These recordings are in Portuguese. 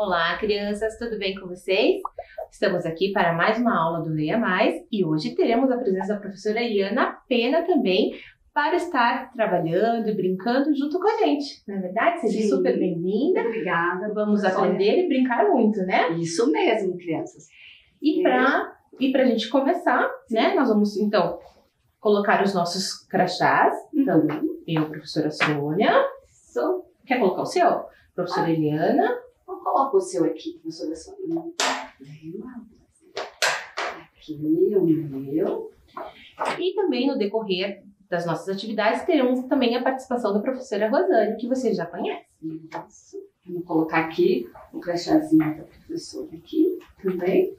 Olá, crianças, tudo bem com vocês? Estamos aqui para mais uma aula do Leia Mais e hoje teremos a presença da professora Eliana Pena também para estar trabalhando e brincando junto com a gente, não é verdade? Seja Sim. super bem-vinda. Obrigada. Vamos aprender e brincar muito, né? Isso mesmo, crianças. E para a gente começar, né, nós vamos então colocar os nossos crachás. Então, eu, professora Sônia. Quer colocar o seu? Professora Eliana. Eu coloco o seu aqui, professora Sônia. Aqui, o meu. E também no decorrer das nossas atividades teremos também a participação da professora Rosane, que você já conhece. Isso. Vou colocar aqui o crachazinho da professora aqui também.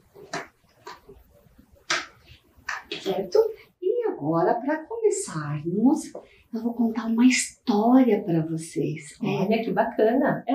Certo? E agora, para começarmos, eu vou contar uma história para vocês. Olha que bacana!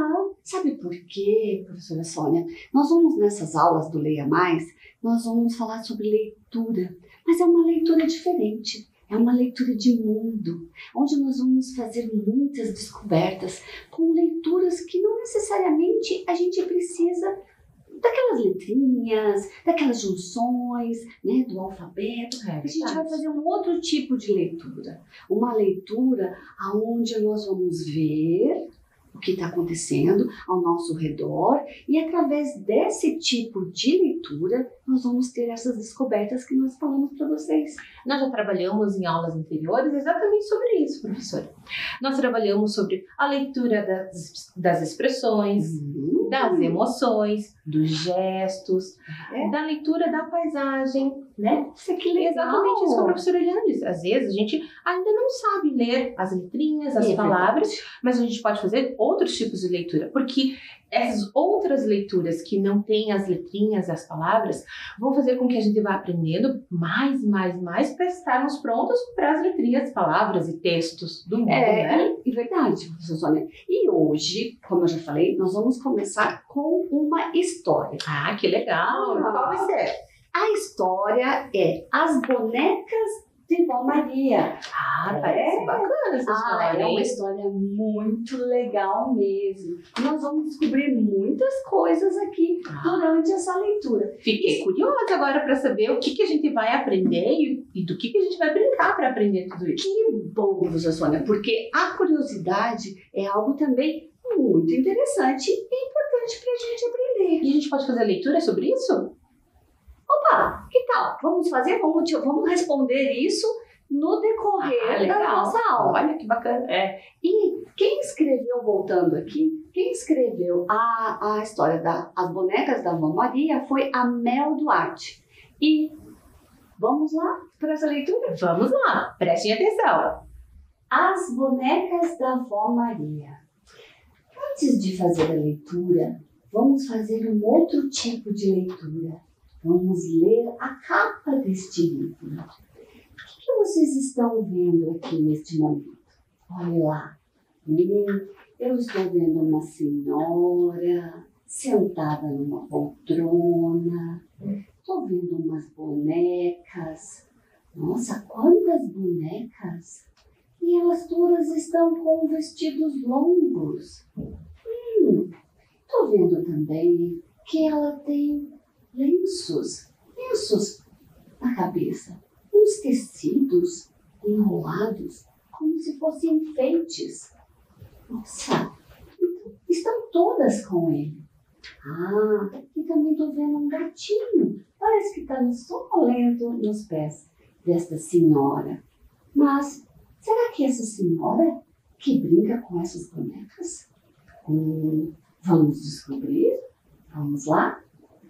Sabe por quê, professora Sônia? Nós vamos nessas aulas do Leia Mais, nós vamos falar sobre leitura, mas é uma leitura diferente. É uma leitura de mundo, onde nós vamos fazer muitas descobertas com leituras que não necessariamente a gente precisa daquelas letrinhas, daquelas junções, né, do alfabeto. A gente vai fazer um outro tipo de leitura. Uma leitura onde nós vamos ver o que está acontecendo ao nosso redor e através desse tipo de leitura nós vamos ter essas descobertas que nós falamos para vocês. Nós já trabalhamos em aulas anteriores exatamente sobre isso, professora. Nós trabalhamos sobre a leitura das expressões, das emoções, dos gestos, da leitura da paisagem, né? Isso que legal. Exatamente isso que a professora Eliana disse. Às vezes a gente ainda não sabe ler as letrinhas, as palavras, mas a gente pode fazer outros tipos de leitura, porque essas outras leituras que não têm as letrinhas e as palavras vão fazer com que a gente vá aprendendo mais para estarmos prontos para as letrinhas, palavras e textos do mundo, né? É verdade, professora Sônia. E hoje, como eu já falei, nós vamos começar com uma história. Ah, que legal! Qual vai ser? A história é As Bonecas de Vó Maria. Parece bacana essa história. É uma história muito legal mesmo. Nós vamos descobrir muitas coisas aqui durante essa leitura. Fiquei curiosa agora para saber o que a gente vai aprender e do que a gente vai brincar para aprender tudo isso. Que bom, professora Sônia, porque a curiosidade é algo também muito interessante e importante para a gente aprender. E a gente pode fazer leitura sobre isso? Opa, que tal? Vamos vamos responder isso no decorrer da nossa aula. Olha que bacana. E quem escreveu, voltando aqui, quem escreveu a história das bonecas da Vó Maria foi a Mel Duarte. E vamos lá para essa leitura? Vamos lá, prestem atenção. As Bonecas da Vó Maria. Antes de fazer a leitura, vamos fazer um outro tipo de leitura. Vamos ler a capa deste livro. O que vocês estão vendo aqui neste momento? Olha lá. Eu estou vendo uma senhora sentada numa poltrona. Estou vendo umas bonecas. Nossa, quantas bonecas! E elas todas estão com vestidos longos. Estou vendo também que ela tem lenços na cabeça, uns tecidos enrolados como se fossem enfeites. Nossa, estão todas com ele. E também estou vendo um gatinho, parece que está sonolento nos pés desta senhora. Mas será que essa senhora que brinca com essas bonecas? Vamos descobrir? Vamos lá?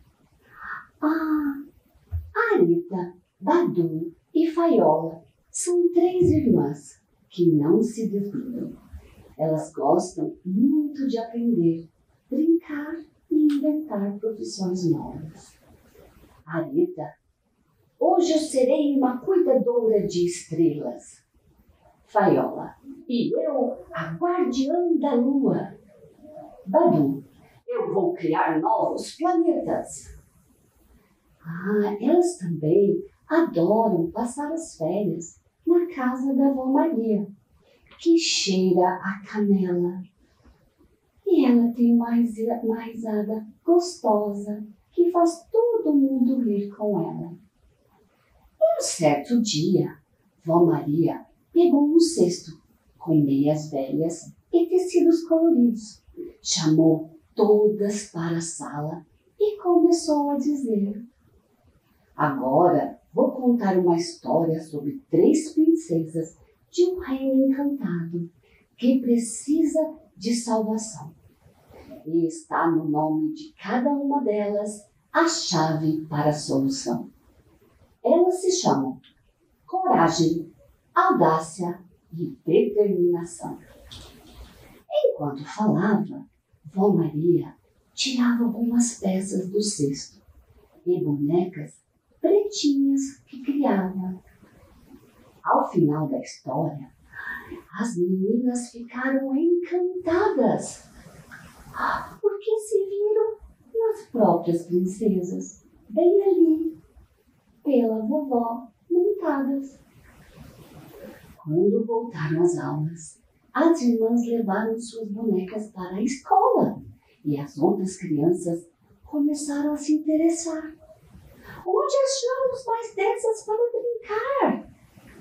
Arita, Badu e Faiola são 3 irmãs que não se desgrudam. Elas gostam muito de aprender, brincar e inventar profissões novas. Arita, hoje eu serei uma cuidadora de estrelas. Faiola, e eu a guardiã da lua. Badu, eu vou criar novos planetas. Elas também adoram passar as férias na casa da Vó Maria, que cheira a canela. E ela tem uma risada gostosa que faz todo mundo rir com ela. Um certo dia, Vó Maria pegou um cesto com meias velhas e tecidos coloridos, chamou todas para a sala e começou a dizer: agora vou contar uma história sobre 3 princesas de um reino encantado que precisa de salvação. E está no nome de cada uma delas a chave para a solução. Elas se chamam Coragem, Audácia e Determinação. Enquanto falava, Vó Maria tirava algumas peças do cesto e bonecas pretinhas que criava. Ao final da história, as meninas ficaram encantadas, porque se viram nas próprias princesas, bem ali, pela vovó, montadas. Quando voltaram às aulas, as irmãs levaram suas bonecas para a escola e as outras crianças começaram a se interessar. Onde achamos mais dessas para brincar?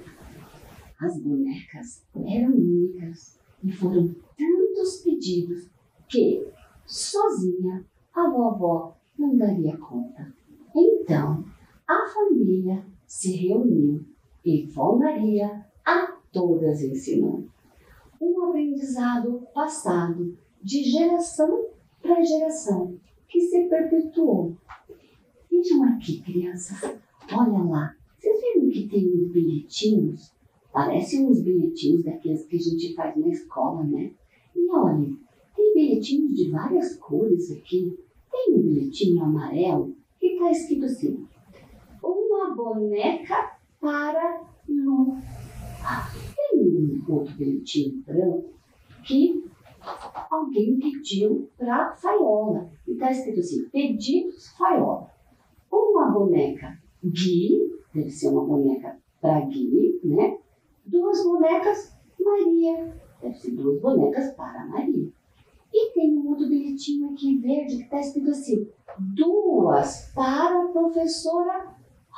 As bonecas eram únicas e foram tantos pedidos que, sozinha, a vovó não daria conta. Então, a família se reuniu e Vó Maria a todas ensinou. Um aprendizado passado de geração para geração que se perpetuou. Vejam aqui, crianças, olha lá. Vocês viram que tem uns bilhetinhos? Parecem uns bilhetinhos daqueles que a gente faz na escola, né? E olhem, tem bilhetinhos de várias cores aqui. Tem um bilhetinho amarelo que está escrito assim: uma boneca para Lu. Tem um outro bilhetinho branco que alguém pediu para Faiola. E está escrito assim: pedidos Faiola. Uma boneca Gui, deve ser uma boneca para Gui, né? 2 bonecas Maria, deve ser 2 bonecas para Maria. E tem um outro bilhetinho aqui verde que está escrito assim: 2 para a professora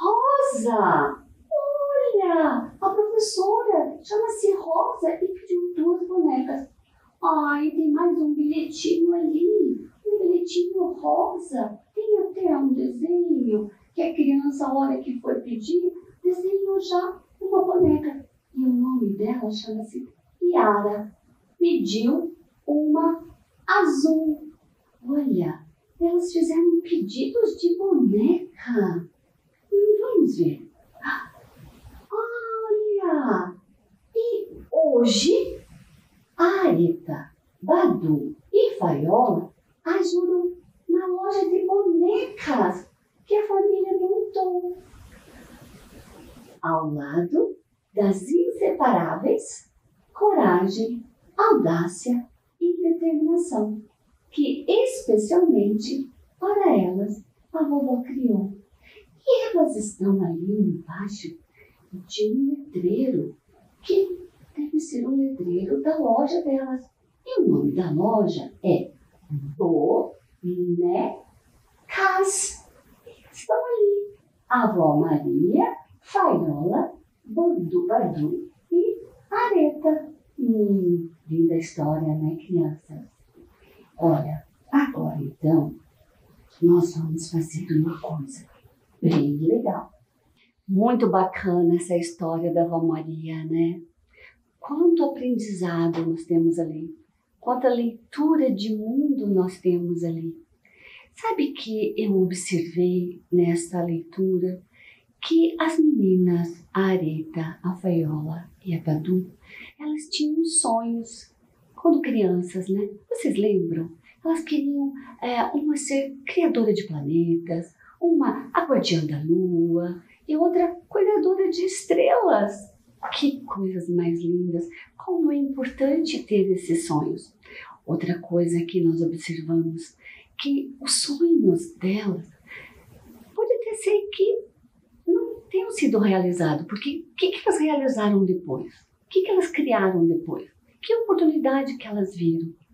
Rosa. Olha, a professora chama-se Rosa e pediu 2 bonecas. E tem mais um bilhetinho ali, um bilhetinho rosa. Tem até um desenho que a criança, a hora que foi pedir, desenhou já uma boneca. E o nome dela chama-se Yara. Pediu uma azul. Olha, elas fizeram pedidos de boneca. Vamos ver. Olha! E hoje, a Areta, Badu e Faiola ajudam na loja de bonecas que a família montou. Ao lado das inseparáveis Coragem, Audácia e Determinação, que especialmente para elas a vovó criou. E elas estão ali embaixo de um letreiro, que deve ser um letreiro da loja delas. E o nome da loja é Bonecas. Estão ali a Vó Maria, Faiola, Badu e Areta. Linda história, né, crianças? Olha, agora então, nós vamos fazer uma coisa bem legal. Muito bacana essa história da Vó Maria, né? Quanto aprendizado nós temos ali. Quanta leitura de mundo nós temos ali. Sabe que eu observei nessa leitura que as meninas, a Areta, a Faiola e a Badu, elas tinham sonhos quando crianças, né? Vocês lembram? Elas queriam uma ser criadora de planetas, uma a guardiã da lua e outra cuidadora de estrelas. Que coisas mais lindas! Como é importante ter esses sonhos. Outra coisa que nós observamos, que os sonhos delas pode até ser que não tenham sido realizados, porque o que elas realizaram depois? O que elas criaram depois? Que oportunidade que elas viram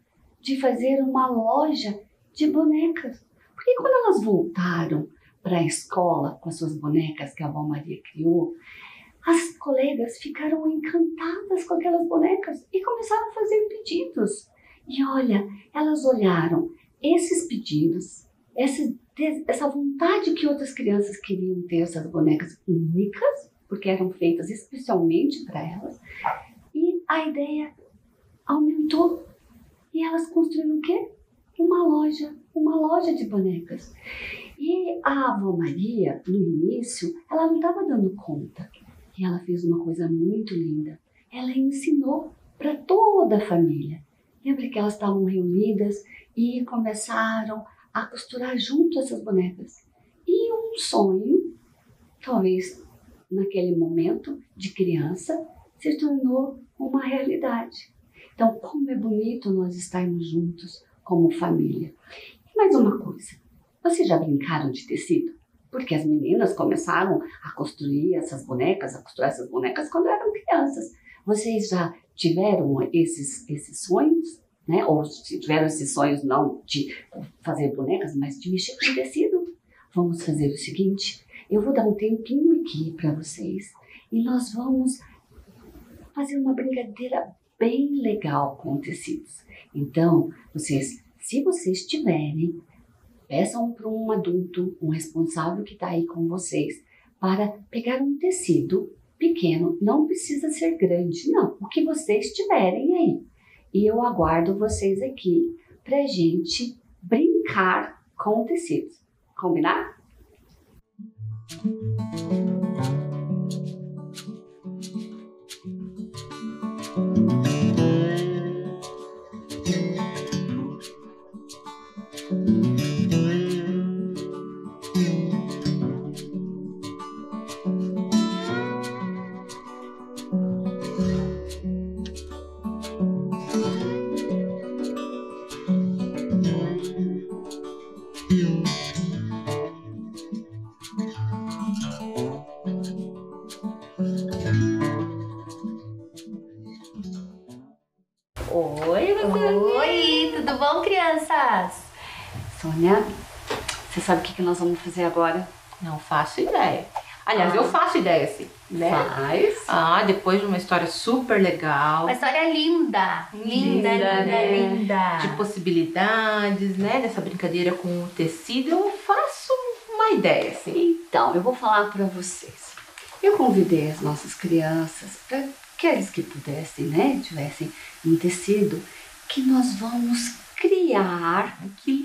de fazer uma loja de bonecas. Porque quando elas voltaram para a escola com as suas bonecas que a avó Maria criou, as colegas ficaram encantadas com aquelas bonecas e começaram a fazer pedidos. E olha, elas olharam esses pedidos, essa vontade que outras crianças queriam ter essas bonecas únicas, porque eram feitas especialmente para elas, e a ideia aumentou. E elas construíram o quê? Uma loja de bonecas. E a avó Maria, no início, ela não estava dando conta. E ela fez uma coisa muito linda. Ela ensinou para toda a família. Lembra que elas estavam reunidas e começaram a costurar junto essas bonecas. E um sonho, talvez naquele momento de criança, se tornou uma realidade. Então, como é bonito nós estarmos juntos como família. E mais uma coisa, vocês já brincaram de tecido? Porque as meninas começaram a costurar essas bonecas quando eram crianças. Vocês já tiveram esses sonhos? Né? Ou se tiveram esses sonhos não de fazer bonecas, mas de mexer com tecido? Vamos fazer o seguinte, eu vou dar um tempinho aqui para vocês e nós vamos fazer uma brincadeira bem legal com tecidos. Então, se vocês tiverem, peçam para um adulto, um responsável que está aí com vocês, para pegar um tecido pequeno, não precisa ser grande, não, o que vocês tiverem aí. E eu aguardo vocês aqui para a gente brincar com tecidos. Combinado? Oi, tudo bom, crianças? Sônia, você sabe o que nós vamos fazer agora? Não faço ideia. Aliás, eu faço ideia, sim. Né? Faz. Depois de uma história super legal. Uma história linda. Linda. De possibilidades, né? Dessa brincadeira com o tecido. Eu faço uma ideia, sim. Então, eu vou falar para vocês. Eu convidei as nossas crianças, para aqueles que pudessem, né? Tivessem um tecido, que nós vamos criar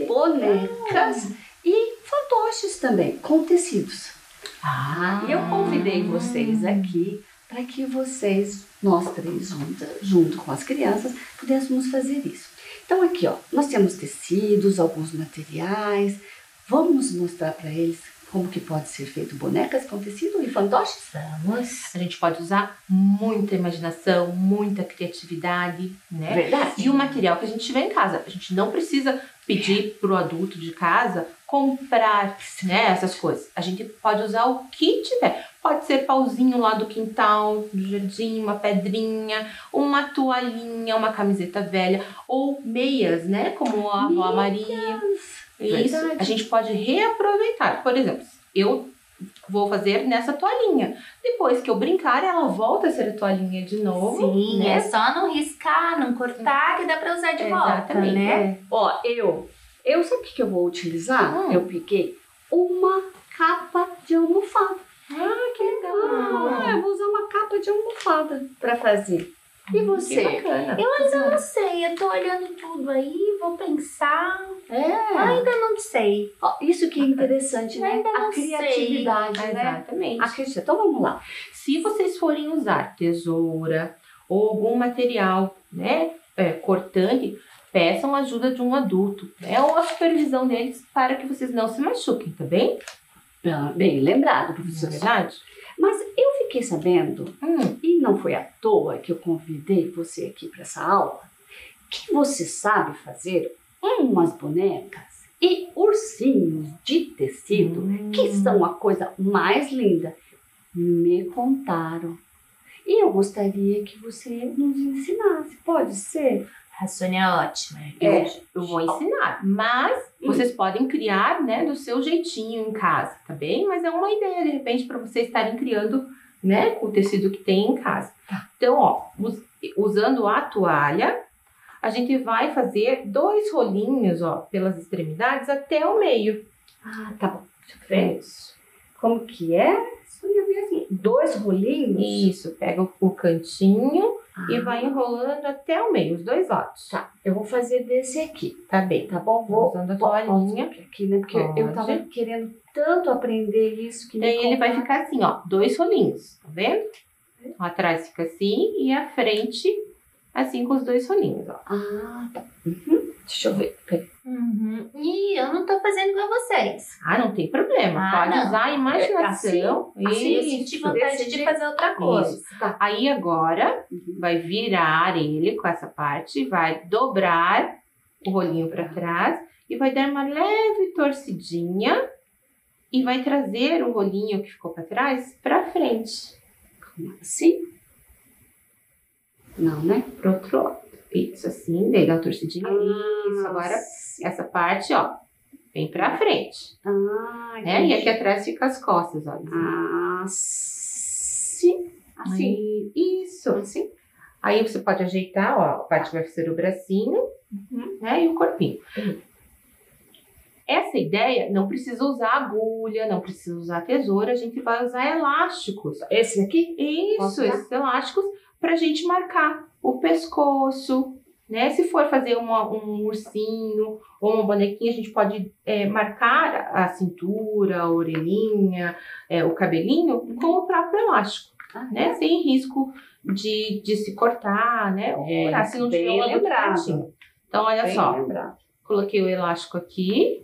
bonecas e fantoches também, com tecidos. E eu convidei vocês aqui para que vocês, nós três junto com as crianças, pudéssemos fazer isso. Então aqui, ó, nós temos tecidos, alguns materiais. Vamos mostrar para eles como que pode ser feito bonecas com tecido e fantoches? Vamos. A gente pode usar muita imaginação, muita criatividade, né? Verdade. E o material que a gente tiver em casa. A gente não precisa pedir pro adulto de casa comprar, né, essas coisas. A gente pode usar o que tiver. Pode ser pauzinho lá do quintal, do jardim, uma pedrinha, uma toalhinha, uma camiseta velha ou meias, né? Como a avó Maria. Isso, verdade. A gente pode reaproveitar. Por exemplo, eu vou fazer nessa toalhinha. Depois que eu brincar, ela volta a ser toalhinha de novo. Sim, né? É só não riscar, não cortar, que dá pra usar de volta, Exatamente. né? Ó, eu sabe o que eu vou utilizar? Eu peguei uma capa de almofada. Que legal. Eu vou usar uma capa de almofada para fazer. E você? Que bacana. Eu ainda não sei, eu tô olhando tudo aí, vou pensar. Ainda não sei. Ó, isso que é interessante, né? Ainda não A criatividade, né? Exatamente. A criatividade. Então vamos lá. Se vocês forem usar tesoura ou algum material, né, cortante, peçam a ajuda de um adulto, né, ou a supervisão deles para que vocês não se machuquem, tá bem? Bem lembrado, Não é professora. verdade? Mas eu fiquei sabendo, e não foi à toa que eu convidei você aqui para essa aula, que você sabe fazer umas bonecas e ursinhos de tecido, que são a coisa mais linda. Me contaram. E eu gostaria que você nos ensinasse. Pode ser? A Sônia é ótima. Eu vou ensinar, mas vocês podem criar, né, do seu jeitinho em casa, tá bem? Mas é uma ideia, de repente, para vocês estarem criando, né, com o tecido que tem em casa. Então, ó, usando a toalha, a gente vai fazer 2 rolinhos, ó, pelas extremidades até o meio. Ah, tá bom. Deixa eu ver isso. Como que é? Eu vi assim, 2 rolinhos? Isso, pega o cantinho e vai enrolando até o meio, os 2 lados. Tá, eu vou fazer desse aqui. Tá bem. Tá bom? Vou usando a toalhinha. aqui, né? Porque eu tava querendo tanto aprender isso que Daí ele vai ficar assim, ó, 2 rolinhos, tá vendo? Atrás fica assim e a frente assim com os 2 rolinhos, ó. Ah, tá. Deixa eu ver. Peraí. E eu não tô fazendo igual vocês. Ah, não tem problema. Pode usar a imaginação. Assim eu senti vontade de fazer outra coisa. Isso. Tá. Aí agora vai virar ele com essa parte, vai dobrar o rolinho para trás e vai dar uma leve torcidinha e vai trazer o rolinho que ficou para trás para frente. Assim? Não, né? Pro outro lado. Isso, assim, daí dá uma torcidinha. Isso, agora essa parte, ó, vem pra frente. Né? E aqui atrás fica as costas, ó. Assim. Assim. Isso. Assim. Aí você pode ajeitar, ó, a parte que vai ser o bracinho, né, e o corpinho. Essa ideia não precisa usar agulha, não precisa usar tesoura, a gente vai usar elásticos. Esse aqui? Isso, esses elásticos pra gente marcar o pescoço, né? Se for fazer um ursinho ou uma bonequinha, a gente pode marcar a cintura, a orelhinha, o cabelinho com o próprio elástico, né? Sem risco de se cortar, né? Ou se não tiver uma lembrado. Então, olha só, coloquei o elástico aqui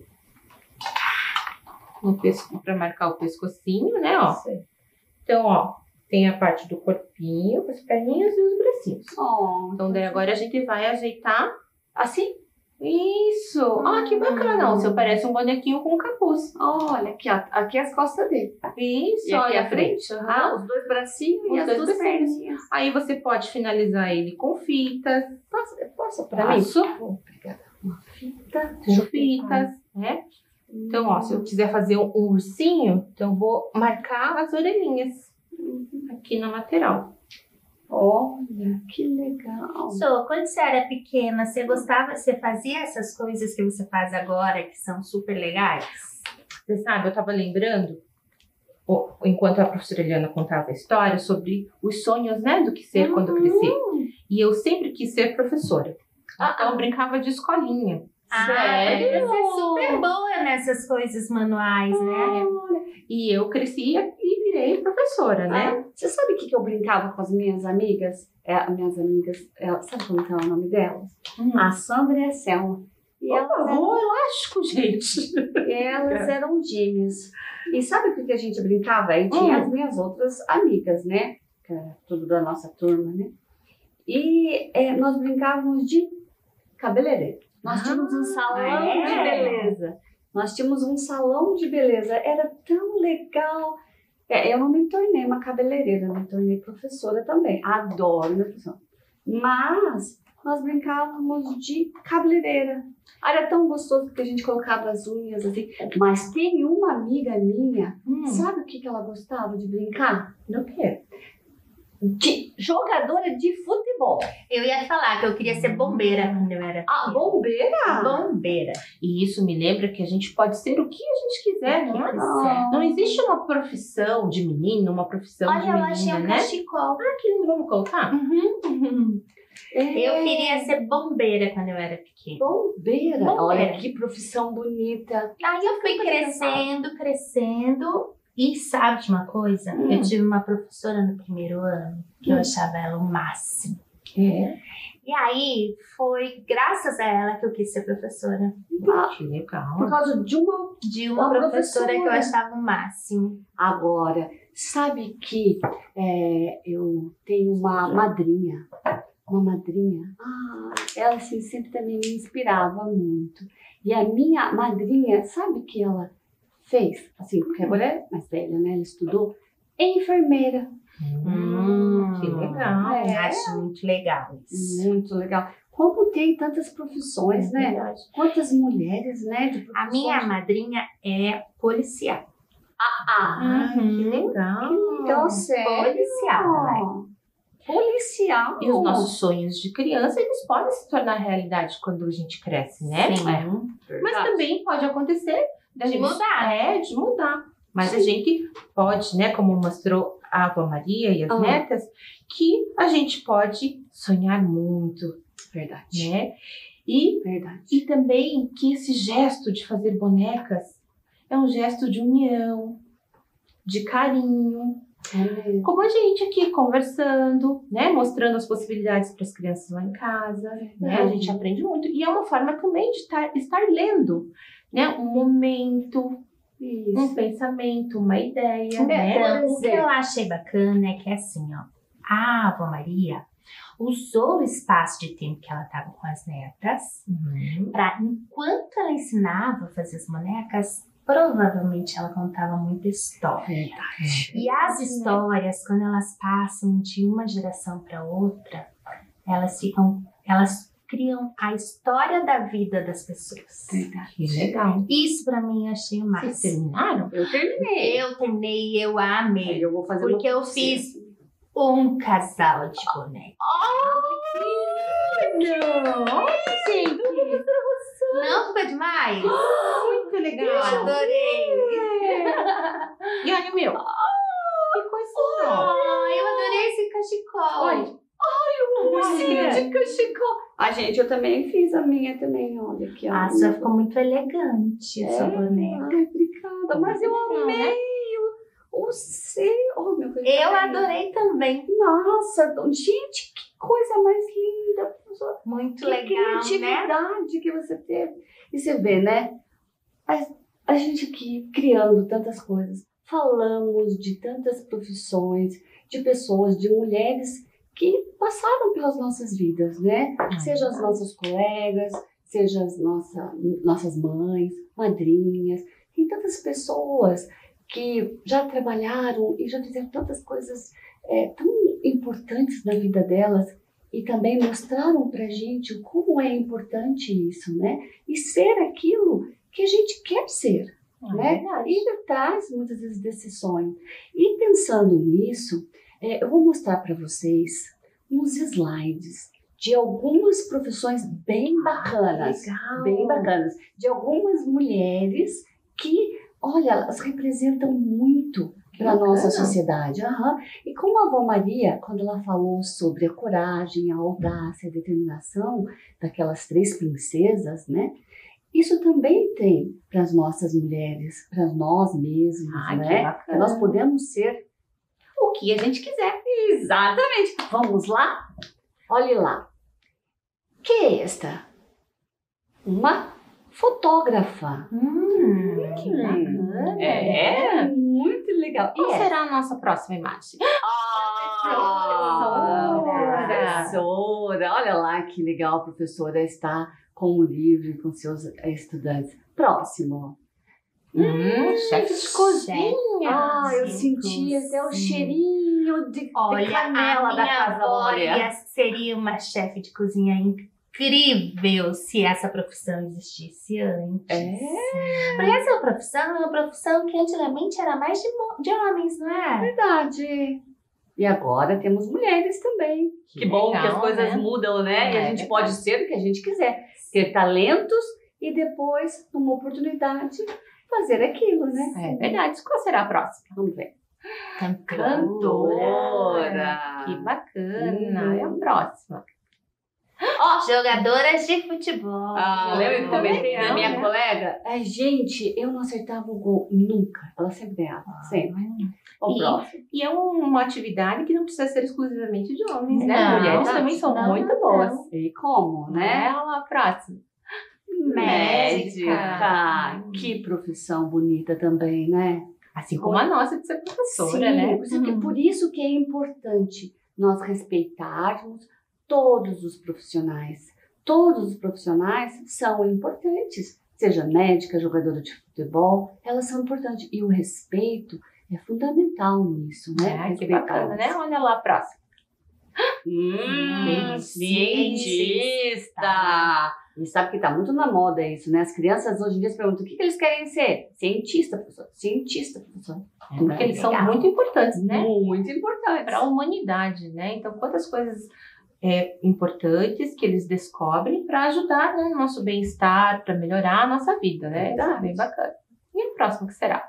no pescoço para marcar o pescocinho, né? Ó. Então, ó, tem a parte do corpinho, com as perninhas e os bracinhos. Então, daí agora a gente vai ajeitar assim. Isso! Que bacana! O seu parece um bonequinho com capuz. Olha, aqui, ó, aqui as costas dele. Isso, e aqui olha a frente. Os 2 bracinhos e as 2 perninhas. Aí você pode finalizar ele com fitas. Posso pra mim? Obrigada. Uma fita. Com fitas, né? Então, ó, se eu quiser fazer um ursinho, então eu vou marcar as orelhinhas aqui na lateral. Olha, que legal. Quando você era pequena, você fazia essas coisas que você faz agora, que são super legais? Você sabe, eu tava lembrando, enquanto a professora Eliana contava a história, sobre os sonhos, né, do que ser quando eu crescer. E eu sempre quis ser professora. Então eu brincava de escolinha. Sério? Você é super boa nessas coisas manuais, né? E eu cresci e virei professora, né? Você sabe o que eu brincava com as minhas amigas? Sabe como é o nome delas? A Sandra e a Selma. E elástico, gente. E elas eram gêmeas. E sabe o que a gente brincava? E tinha as minhas outras amigas, né? Que era tudo da nossa turma, né? E nós brincávamos de cabeleireiro. Nós tínhamos um salão de beleza. Era tão legal. Eu não me tornei uma cabeleireira, eu me tornei professora também. Adoro minha profissão. Mas nós brincávamos de cabeleireira. Era tão gostoso porque a gente colocava as unhas assim. Mas tem uma amiga minha, sabe o que ela gostava de brincar? No quê? De jogadora de futebol. Eu ia falar que eu queria ser bombeira quando eu era pequena. Bombeira? Bombeira. E isso me lembra que a gente pode ser o que a gente quiser, não é? Não existe uma profissão de menino, uma profissão de menina, eu achei um cachecol. Que lindo, vamos colocar? Eu queria ser bombeira quando eu era pequena. Bombeira? Olha que profissão bonita. Aí eu fui crescendo. E sabe de uma coisa? Eu tive uma professora no primeiro ano que eu achava ela o máximo. E aí, foi graças a ela que eu quis ser professora. Que legal. Por causa de uma professora que eu achava o máximo. Agora, sabe que eu tenho uma madrinha. Ela assim, sempre também me inspirava muito. E a minha madrinha, sabe o que ela fez? Assim, porque agora é mais velha, né? Ela estudou enfermeira. Que legal. Acho muito legal isso. Muito legal. Como tem tantas profissões, né? Verdade. Quantas mulheres, né? De A minha profissões. madrinha é policial. Que legal. legal, sério. Policial, né? Policial. E os nossos sonhos de criança, eles podem se tornar realidade quando a gente cresce, né? Sim. Mas também pode acontecer De mudar. De mudar. Mas a Sim. gente pode, né, como mostrou a avó Maria e as netas, que a gente pode sonhar muito, Verdade. né? E Verdade. também que esse gesto de fazer bonecas é um gesto de união, de carinho. Como a gente aqui conversando, né? Mostrando as possibilidades para as crianças lá em casa, né? A gente aprende muito. E é uma forma também de estar lendo, né? Um momento, Isso. um pensamento, uma ideia, né? Então, o que eu achei bacana é que assim, ó, a avó Maria usou o espaço de tempo que ela estava com as netas para, enquanto ela ensinava a fazer as bonecas, provavelmente ela contava muita história. Verdade. E as histórias, quando elas passam de uma geração para outra, elas criam a história da vida das pessoas. Verdade. Que legal. Isso para mim eu achei o Vocês máximo. terminaram? Eu terminei. Eu terminei, eu amei. Eu vou fazer Porque eu fiz um casal de bonecas. Gente, Não ficou demais? muito Eu legal. adorei. E olha o meu. Que coisa legal. Ai, eu adorei esse cachecol. Olha. de cachecol. Ah, gente, eu também fiz a minha também, olha aqui. Ó. A sua ficou muito elegante, essa boneca. Ai, obrigada. Mas eu Legal, amei né? o seu. Oh, meu Deus. Eu adorei também. Nossa, gente, que coisa mais linda, professora. Muito Que legal, né? criatividade que você teve. E você vê, né? A gente aqui criando tantas coisas, falamos de tantas profissões, de pessoas, de mulheres que passaram pelas nossas vidas, né? Seja as nossas colegas, seja as nossas mães, madrinhas. Tem tantas pessoas que já trabalharam e já fizeram tantas coisas tão importantes na vida delas e também mostraram pra gente como é importante isso, né? E ser aquilo que a gente quer ser, né? E traz muitas vezes desse sonho. E pensando nisso, eu vou mostrar para vocês uns slides de algumas profissões bem bacanas, legal. bem bacanas, de algumas mulheres que, olha, elas representam muito para a nossa sociedade. E como a avó Maria, quando ela falou sobre a coragem, a audácia, a determinação daquelas 3 princesas, né? Isso também tem para as nossas mulheres, para nós mesmos, né? Que nós podemos ser O que a gente quiser. exatamente. Vamos lá? Olhe lá. Que é esta? Uma fotógrafa. Que bacana. É muito legal. Qual será a nossa próxima imagem? Professora, olha lá que legal, a professora está com o livro e com seus estudantes. Próximo. Chefe de cozinha. Eu senti até o cheirinho de Olha, canela a da minha casa da avó Maria. seria uma chefe de cozinha incrível se essa profissão existisse antes. Porque essa profissão é uma profissão que antigamente era mais de homens, não é? Verdade. E agora temos mulheres também. Que bom que as legal, coisas né? mudam, né? E a gente pode ser o que a gente quiser. Ter talentos e depois, numa oportunidade, fazer aquilo, né? É verdade. Qual será a próxima? Vamos ver. Cantora. Que bacana. É a próxima. Jogadoras de futebol. Lembra que eu comentei legal, da minha né? colega? Gente, eu não acertava o gol nunca. Ela sempre ganhava, sempre. O próximo. E é uma atividade que não precisa ser exclusivamente de homens, né? Não, Mulheres também são não, muito não. boas. E como, né? A próxima. Médica. Que profissão bonita também, né? Assim como a nossa de ser professora, Sim, né? por isso que é importante nós respeitarmos todos os profissionais. Todos os profissionais são importantes. Seja médica, jogadora de futebol, elas são importantes. E o respeito é fundamental nisso, né? Que bacana, né? Olha lá a próxima. Cientista! E sabe que tá muito na moda isso, né? As crianças hoje em dia se perguntam o que eles querem ser? Cientista, professor. Cientista, professor. Porque eles são muito importantes, né? Muito importantes. Para a humanidade, né? Então, quantas coisas importantes que eles descobrem para ajudar, né, no nosso bem-estar, para melhorar a nossa vida, né? Isso é bem bacana. E o próximo que será?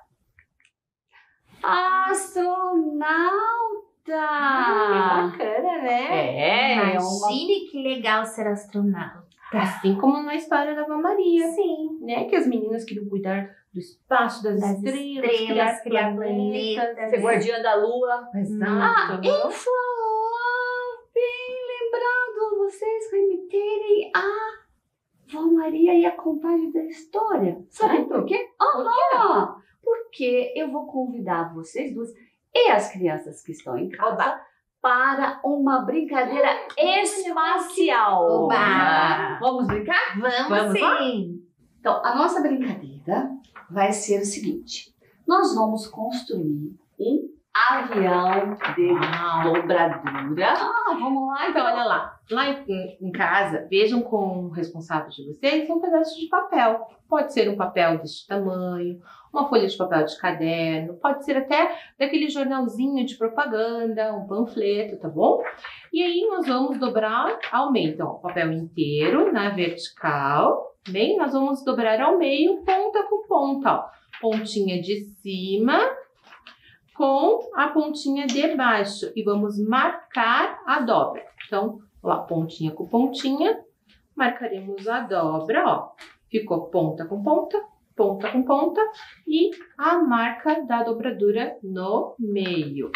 Astronauta! Que bacana, né? Imagine que legal ser astronauta. Assim como na história da Ava Maria. Sim. Né? Que as meninas queriam cuidar do espaço, das estrelas, criar planetas. Ser guardiã da lua. Exato. E falar, bem lembrado, vocês remeterem a Vó Maria e a contagem da história. Sabe por quê? Porque eu vou convidar vocês duas e as crianças que estão em casa para uma brincadeira espacial. Oba! Vamos brincar? Vamos sim. Então, a nossa brincadeira vai ser o seguinte. Nós vamos construir um avião de dobradura. Vamos lá. Então, olha lá. Lá em casa, vejam com o responsável de vocês um pedaço de papel. Pode ser um papel deste tamanho, uma folha de papel de caderno, pode ser até daquele jornalzinho de propaganda, um panfleto, tá bom? E aí nós vamos dobrar ao meio. Então, o papel inteiro na vertical, bem? Nós vamos dobrar ao meio, ponta com ponta, ó. Pontinha de cima com a pontinha de baixo e vamos marcar a dobra. Então, lá, pontinha com pontinha, marcaremos a dobra, ó. Ficou ponta com ponta e a marca da dobradura no meio.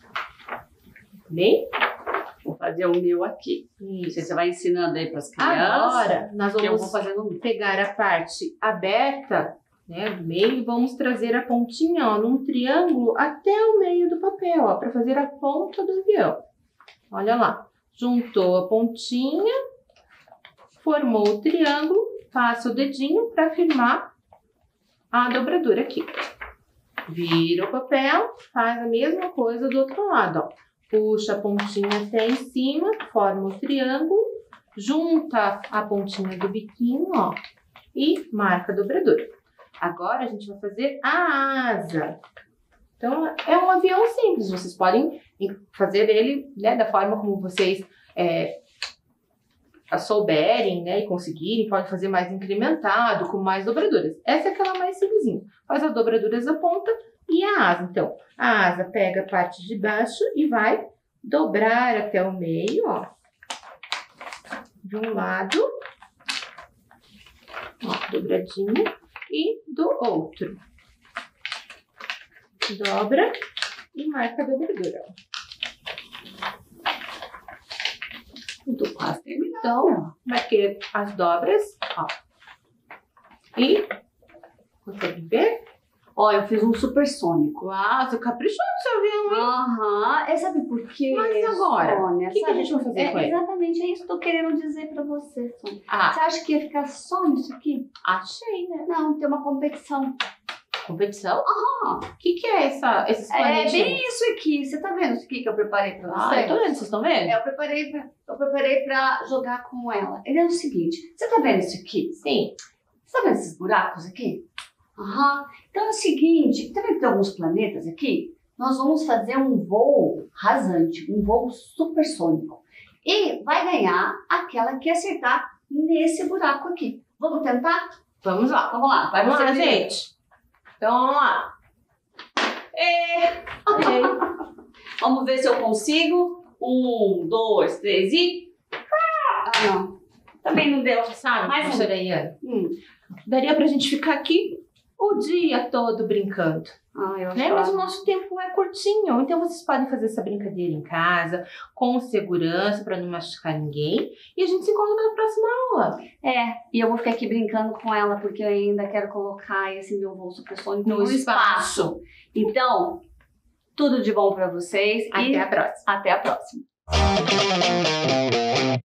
Bem? Vou fazer o meu aqui. Isso. Você vai ensinando aí para as crianças. Agora, nós eu vamos vou fazendo o meu. pegar a parte aberta, né, do meio e vamos trazer a pontinha, ó, num triângulo até o meio do papel, ó, para fazer a ponta do avião. Olha lá. Juntou a pontinha, formou o triângulo, passa o dedinho para firmar a dobradura aqui. Vira o papel, faz a mesma coisa do outro lado, ó. Puxa a pontinha até em cima, forma o triângulo, junta a pontinha do biquinho, ó, e marca a dobradura. Agora a gente vai fazer a asa. Então, é um avião simples, vocês podem fazer ele, né, da forma como vocês souberem, né, e conseguirem, pode fazer mais incrementado, com mais dobraduras. Essa é aquela mais simplesinha. Faz as dobraduras da ponta e a asa. Então, a asa pega a parte de baixo e vai dobrar até o meio, ó. De um lado, ó, dobradinho, e do outro. Dobra e marca a dobradura, ó. Tô quase terminando. Então, marquei as dobras, ó. E, consegue ver? Ó, eu fiz um supersônico. Uau, você caprichou no seu avião, hein? Aham. Sabe por quê, Mas agora, Sônia? o que a gente vai fazer com ele? Exatamente, é isso que eu tô querendo dizer pra você, Sônia. Ah, Você acha que ia ficar só nisso aqui? achei, né? Não, tem uma competição. Competição? Aham. O que é esses É planetinhos? bem isso aqui. Você tá vendo isso aqui que eu preparei pra Ah, você? eu tô vendo, vocês estão vendo? Eu preparei pra jogar com ela. Ele é o seguinte, você tá vendo isso aqui? Sim. Você tá vendo esses buracos aqui? Aham. Então é o seguinte, tá vendo que tem alguns planetas aqui? Nós vamos fazer um voo rasante, um voo supersônico. E vai ganhar aquela que acertar nesse buraco aqui. Vamos tentar? Vamos lá. Vamos lá. Vai Vamos você lá, primeiro. gente. Então, vamos lá. Vamos ver se eu consigo. 1, 2, 3 e... Ah, não. Também não deu. Sabe, Mais um. professora Iana? Hum. Daria pra gente ficar aqui o dia todo brincando, Eu né? Mas o nosso tempo é curtinho, então vocês podem fazer essa brincadeira em casa, com segurança, para não machucar ninguém. E a gente se encontra na próxima aula. E eu vou ficar aqui brincando com ela, porque eu ainda quero colocar esse meu voo supersônico No espaço. Então, tudo de bom pra vocês Até e a próxima. até a próxima.